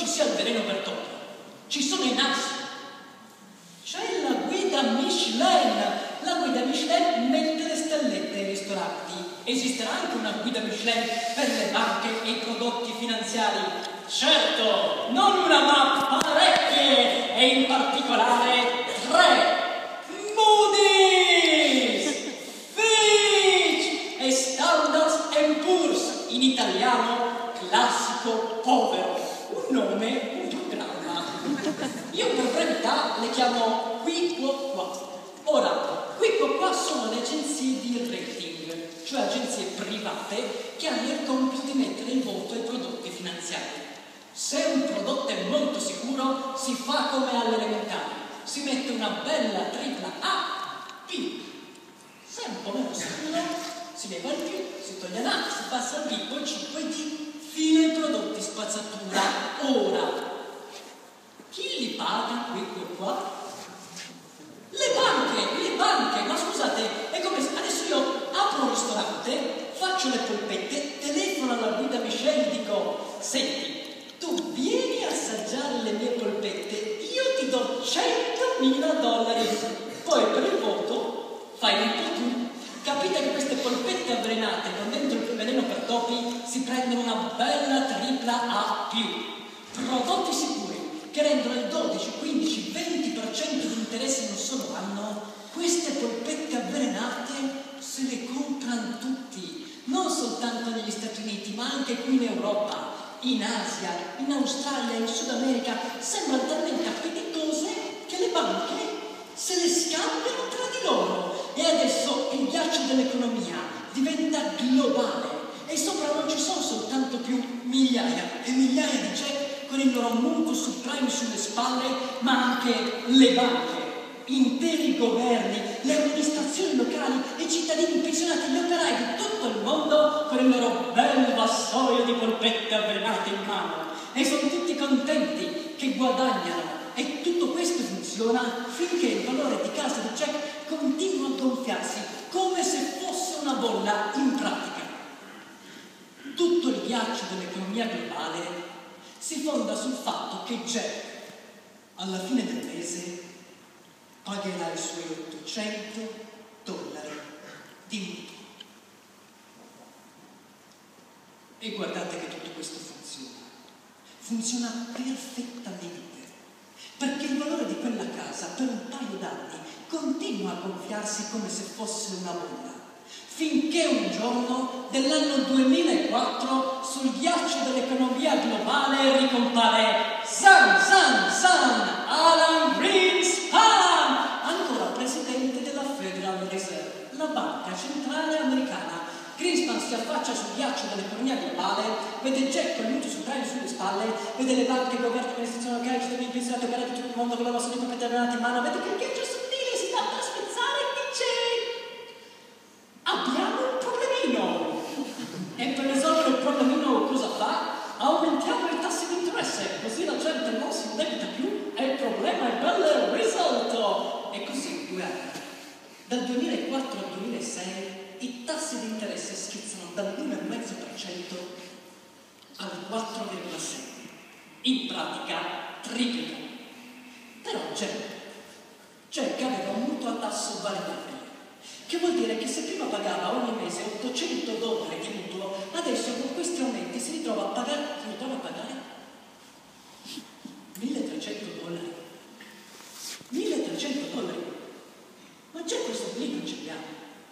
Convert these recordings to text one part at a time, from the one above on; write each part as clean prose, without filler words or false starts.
ci sia il veleno per topi. Ci sono i nasi. C'è la guida Michelin. La guida Michelin mette le stellette ai ristoranti. Esisterà anche una guida Michelin per le banche e i prodotti finanziari. Certo, non una ma parecchie, e in particolare 3. Moody's, Fitch e Standard & Poor's, in italiano classico povero. Un nome, un programma. Io per brevità le chiamo qui quo qua. Ora, qui quo qua sono le agenzie di rating, cioè agenzie private che hanno il compito di mettere in voto i prodotti finanziari. Se un prodotto è molto sicuro, si fa come all'elementare. Si mette una bella tripla A, più. Se è un po' meno sicuro, si leva il più, si toglie l'A, si passa al B, poi C, poi D, fino ai prodotti spazzatura. Ora, chi li paga qui qua? Le banche, ma scusate, è come se adesso io apro un ristorante, faccio le polpette, telefono alla guida Michelin e dico: senti, tu vieni a assaggiare le mie polpette, io ti do $100.000, poi per il voto fai un po' tu. Capite che queste polpette avvelenate con dentro il veleno per topi si prendono una bella tripla A+. Prodotti sicuri che rendono il 12, 15, 20% di interesse in un solo anno. Queste polpette avvelenate se le comprano tutti, non soltanto negli Stati Uniti, ma anche qui in Europa, in Asia, in Australia, in Sud America. Sembrano talmente appetitose che le banche se le scambiano tra di loro. E adesso il ghiaccio dell'economia diventa globale e sopra non ci sono soltanto più migliaia e migliaia di Jack con il loro mutuo subprime sulle spalle, ma anche le banche, interi governi, le amministrazioni locali, i cittadini pensionati, gli operai di tutto il mondo con il loro bel vassoio di polpette avvelenate in mano, e sono tutti contenti che guadagnano. E tutto questo funziona finché il valore di casa di Jack continua a gonfiarsi come se fosse una bolla. In pratica, tutto il ghiaccio dell'economia globale si fonda sul fatto che Jack alla fine del mese pagherà i suoi $800 di mutuo. E guardate che tutto questo funziona perfettamente, perché il valore di quella casa per un paio d'anni continua a gonfiarsi come se fosse una bolla, finché un giorno dell'anno 2004 sul ghiaccio dell'economia globale ricompare Alan Greenspan, ancora presidente della Federal Reserve, la banca centrale americana. Greenspan si affaccia sul ghiaccio dell'economia globale, vede Jack con il mutuo subprime sulle spalle, vede le banche, governi, amministrazioni locali, cittadini pensionati, operati di tutto il mondo con la vostra di proprietà avvelenate in mano, vede che il ghiaccio sottile si sta per spezzare e dice: abbiamo un problemino. E per risolvere il problemino cosa fa? Aumentiamo i tassi di interesse, così la gente non si indebita più e il problema è bello risolto. E così 2 anni, dal 2004 al 2006, i tassi di interesse schizzano dall'1,5% al 4,6%. In pratica triplicano. Però Jack aveva un mutuo a tasso variabile, che vuol dire che se prima pagava ogni mese $800 di mutuo, adesso con questi aumenti si ritrova a pagare $1.300. $1.300. Ma Jack questo lì non ce li ha.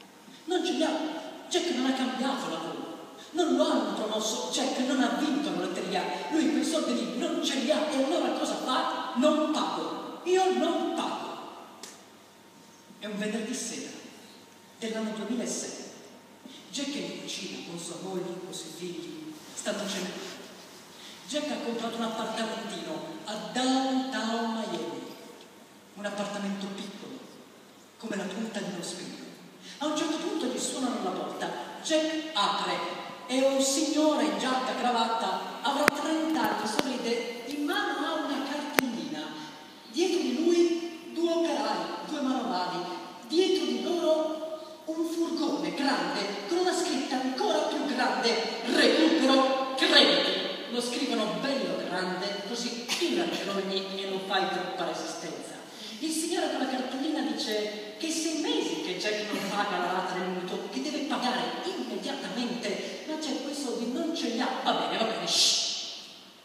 Jack non ha cambiato lavoro, non lo hanno promosso, Jack non ha vinto la lotteria, lui quei soldi lì non ce li ha. E allora cosa fa? Non pago, io non pago. È un venerdì sera dell'anno 2006, Jack è in cucina con sua moglie, con i suoi figli, stanno cenando. Jack ha comprato un appartamentino a Downtown Miami, un appartamento piccolo, come la punta di uno spillo. A un certo punto gli suonano alla porta, Jack apre, è un signore in giacca, cravatta, avrà 30 anni, sorride, in mano ha una cartellina, dietro di lui 2 operai, 2 manovali, dietro di loro un furgone grande con una scritta ancora più grande: recupero crediti. Lo scrivono bello grande così ti ragioni e non fai troppa resistenza. Il signore con la cartolina dice che 6 mesi che c'è chi non paga la rata del mutuo, che deve pagare immediatamente, ma c'è quei soldi, non ce li ha. Va bene, shh.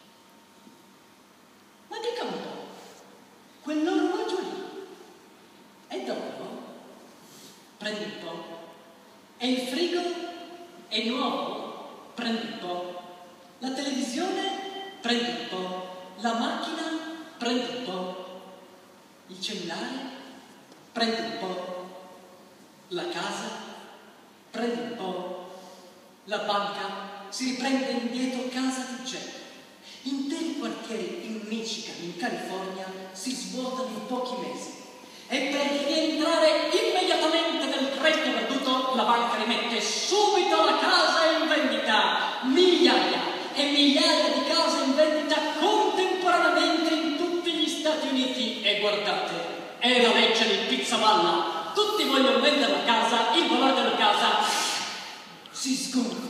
Ma dica un po', quell'orologio lì è d'oro? Prendi un po'. E il frigo è nuovo? Prendi un po'. La televisione? Prendi un po'. La macchina? Prendi un po'. Il cellulare? Prendi un po'. La casa? Prendi un po'. La banca? Si riprende indietro casa di Jack. Interi quartieri in Michigan, in California, si svuotano in pochi mesi. E per rientrare immediatamente del credito perduto, la banca rimette subito la casa in vendita. Migliaia e migliaia di case in vendita contemporaneamente in tutti gli Stati Uniti. E guardate, è la legge del pizzavalla. Tutti vogliono vendere la casa, il valore della casa si sgonfia.